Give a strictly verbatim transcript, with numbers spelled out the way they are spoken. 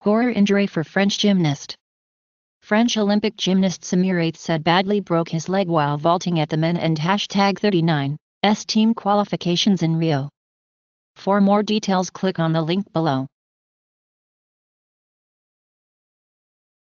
Horror injury for French gymnast. French Olympic gymnast Samir Ait Said badly broke his leg while vaulting at the men and hashtag thirty-nine S team qualifications in Rio. For more details, click on the link below.